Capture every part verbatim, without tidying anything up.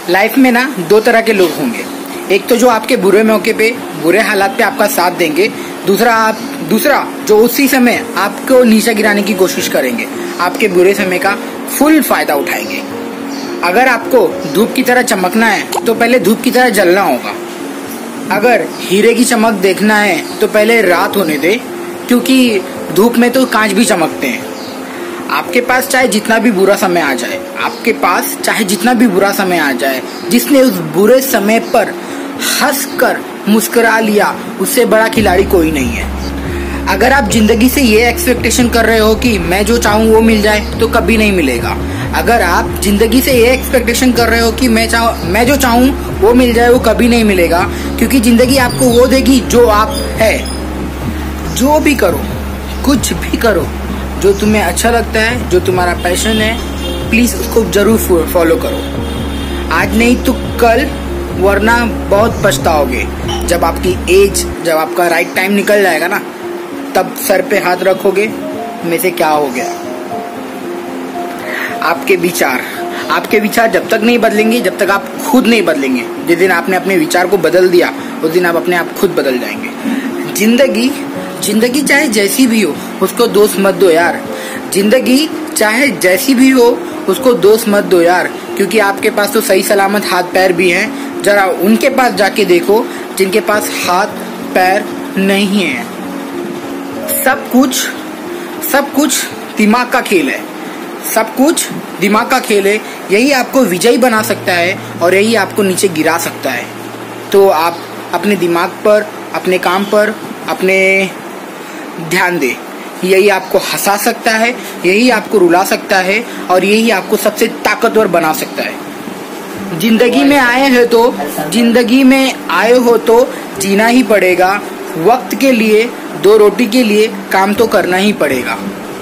Life में ना दो तरह के लोग होंगे, एक तो जो आपके बुरे मौके पे, बुरे हालात पे आपका साथ देंगे, दूसरा आप दूसरा जो उसी समय आपको नीचे गिराने की कोशिश करेंगे, आपके बुरे समय का फुल फायदा उठाएंगे। अगर आपको धूप की तरह चमकना है तो पहले धूप की तरह जलना होगा। अगर हीरे की चमक देखना है तो पहले रात होने दे, क्योंकि धूप में तो कांच भी चमकते हैं। आपके पास चाहे जितना भी बुरा समय आ जाए, आपके पास चाहे जितना भी बुरा समय आ जाए, जिसने उस बुरे समय पर हंसकर मुस्कुरा लिया, उससे बड़ा खिलाड़ी कोई नहीं है। अगर आप जिंदगी से ये एक्सपेक्टेशन कर रहे हो कि मैं जो चाहूँ वो मिल जाए, तो कभी नहीं मिलेगा। अगर आप जिंदगी से ये एक्सपेक्टेशन कर रहे हो कि मैं चाह मैं जो चाहूँ वो मिल जाए, वो कभी नहीं मिलेगा, क्योंकि जिंदगी आपको वो देगी जो आप है। जो भी करो, कुछ भी करो, जो तुम्हें अच्छा लगता है, जो तुम्हारा पैशन है, प्लीज उसको जरूर फॉलो करो। आज नहीं तो कल, वरना बहुत पछताओगे। जब आपकी एज, जब आपका राइट टाइम निकल जाएगा ना, तब सर पे हाथ रखोगे, में से क्या हो गया। आपके विचार आपके विचार जब तक नहीं बदलेंगे, जब तक आप खुद नहीं बदलेंगे। जिस दिन आपने अपने विचार को बदल दिया, उस दिन आप अपने आप खुद बदल जाएंगे। जिंदगी जिंदगी चाहे जैसी भी हो, उसको दोष मत दो यार। जिंदगी चाहे जैसी भी हो, उसको दोष मत दो यार, क्योंकि आपके पास तो सही सलामत हाथ पैर भी हैं। जरा उनके पास जाके देखो जिनके पास हाथ पैर नहीं है। सब कुछ सब कुछ दिमाग का खेल है। सब कुछ दिमाग का खेल है। यही आपको विजयी बना सकता है और यही आपको नीचे गिरा सकता है। तो आप अपने दिमाग पर, अपने काम पर, अपने ध्यान दे। यही आपको हंसा सकता है, यही आपको रुला सकता है, और यही आपको सबसे ताकतवर बना सकता है। जिंदगी में आए हो तो जिंदगी में आए हो तो जीना ही पड़ेगा। वक्त के लिए, दो रोटी के लिए काम तो करना ही पड़ेगा।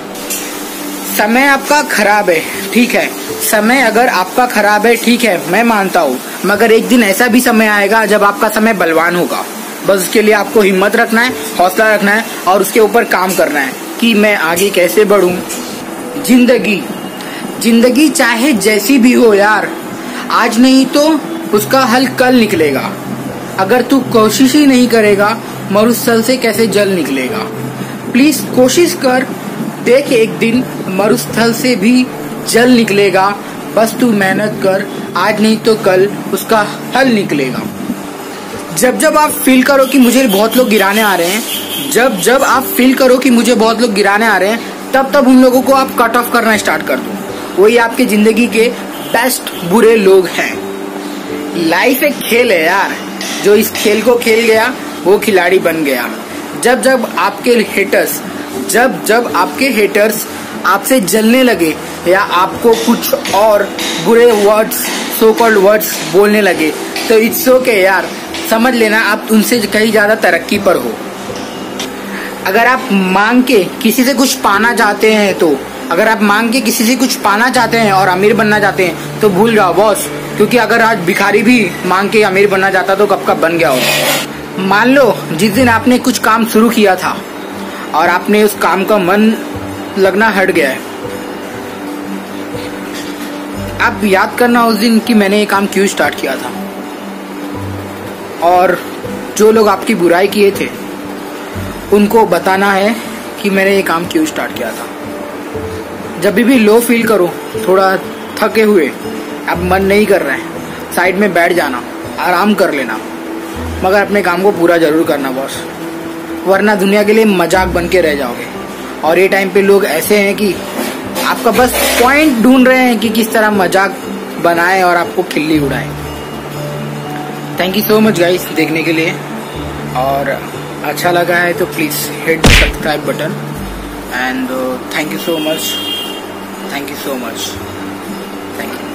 समय आपका खराब है, ठीक है। समय अगर आपका खराब है, ठीक है, मैं मानता हूँ, मगर एक दिन ऐसा भी समय आएगा जब आपका समय बलवान होगा। बस उसके लिए आपको हिम्मत रखना है, हौसला रखना है, और उसके ऊपर काम करना है कि मैं आगे कैसे बढ़ूं। जिंदगी जिंदगी चाहे जैसी भी हो यार, आज नहीं तो उसका हल कल निकलेगा। अगर तू कोशिश ही नहीं करेगा, मरुस्थल से कैसे जल निकलेगा। प्लीज कोशिश कर, देख एक दिन मरुस्थल से भी जल निकलेगा। बस तू मेहनत कर, आज नहीं तो कल उसका हल निकलेगा। जब जब आप फील करो कि मुझे बहुत लोग गिराने आ रहे हैं, जब जब आप फील करो कि मुझे बहुत लोग गिराने आ रहे हैं, तब तब उन लोगों को आप कट ऑफ करना स्टार्ट कर दो। वही आपके जिंदगी के बेस्ट बुरे लोग हैं। लाइफ एक खेल है यार, जो इस खेल को खेल गया वो खिलाड़ी बन गया। जब जब आपके हेटर्स जब जब आपके हेटर्स आपसे जलने लगे, या आपको कुछ और बुरे वर्ड्स, सो कॉल्ड वर्ड्स बोलने लगे, तो इट्स ओके यार, समझ लेना आप उनसे कहीं ज्यादा तरक्की पर हो। अगर आप मांग के किसी से कुछ पाना चाहते हैं तो अगर आप मांग के किसी से कुछ पाना चाहते हैं और अमीर बनना चाहते हैं, तो भूल जाओ बॉस, क्योंकि अगर आज भिखारी भी मांग के अमीर बनना चाहता तो कब का बन गया होगा। मान लो जिस दिन आपने कुछ काम शुरू किया था और आपने उस काम का मन लगना हट गया है, आप याद करना उस दिन कि मैंने ये काम क्यों स्टार्ट किया था। और जो लोग आपकी बुराई किए थे, उनको बताना है कि मैंने ये काम क्यों स्टार्ट किया था। जब भी लो फील करो, थोड़ा थके हुए, अब मन नहीं कर रहे हैं, साइड में बैठ जाना, आराम कर लेना, मगर अपने काम को पूरा जरूर करना बॉस, वरना दुनिया के लिए मजाक बन के रह जाओगे। और ये टाइम पे लोग ऐसे हैं कि आपका बस पॉइंट ढूंढ रहे हैं कि किस तरह मजाक बनाए और आपको खिल्ली उड़ाए। Thank you so much guys देखने के लिए, और अच्छा लगा है तो please hit the subscribe button, and thank you so much, thank you so much, thank you.